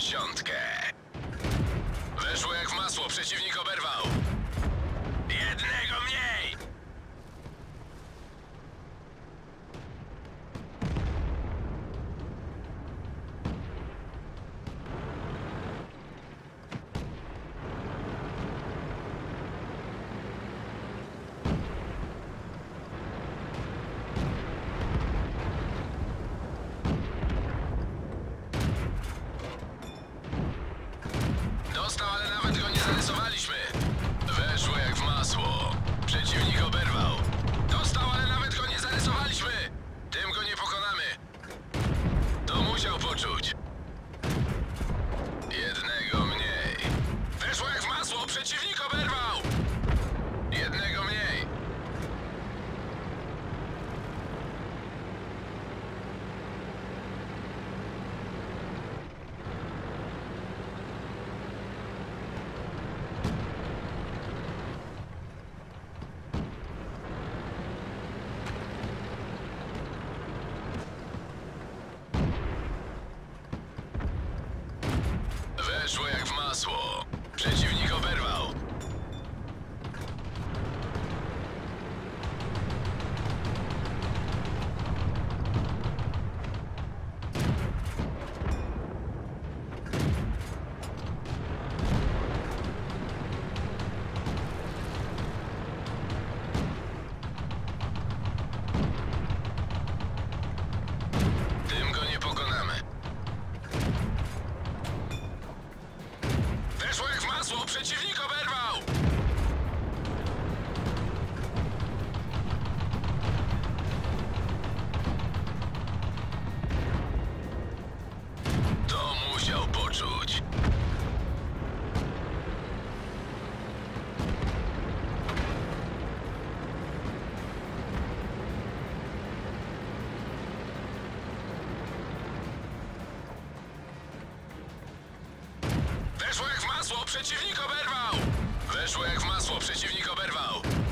dziesiątkę. Weszło jak w masło, przeciwnik oberwał. Jednego mniej! Dostał, ale nawet go nie zarysowaliśmy. Weszło jak w masło. Przeciwnik oberwał. Dostał, ale nawet go nie zarysowaliśmy. Tym go nie pokonamy. To musiał poczuć. Jednego mniej. Weszło jak w masło. Przeciwnik oberwał. Jednego mniej. Weszło jak w masło. Przeciwnik oberwał. Tym go nie pokonamy. Weszło jak w masło, przeciwnik oberwał! To musiał poczuć. Weszło jak w masło, przeciwnik oberwał! Weszło jak w masło, przeciwnik oberwał!